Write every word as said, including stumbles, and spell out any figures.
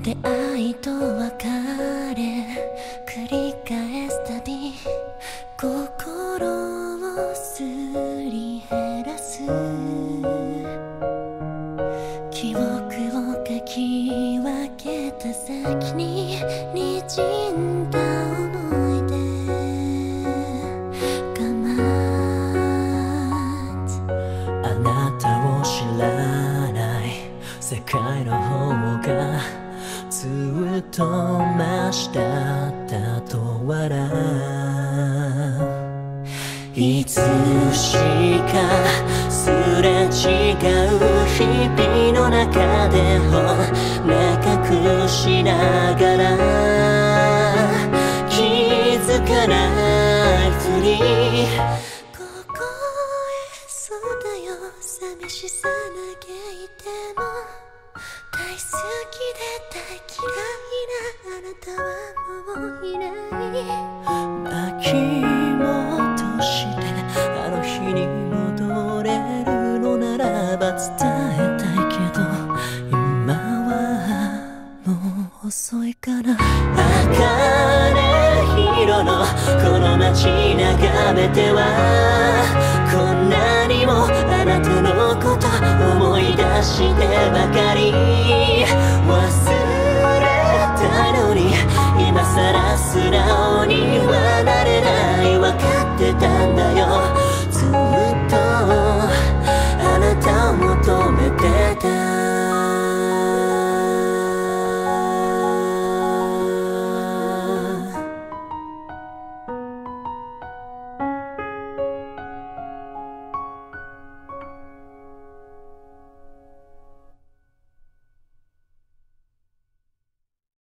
出会いと別れ繰り返すたび心をすり減らす記憶をかき分けた先に滲んだ思い出が待つあなたを知らない世界の方がずっと真下だと笑ういつしかすれ違う日々の中でも目隠しながら気づかないふりここへそうだよ寂しさ嘆いても大好きで大嫌いなあなたはもういない巻き戻してあの日に戻れるのならば伝えたいけど今はもう遅いから茜色のこの街眺めてはこんなにもあなたのこと思い出してばかり忘れたのに今さら素直にはなれない分かってた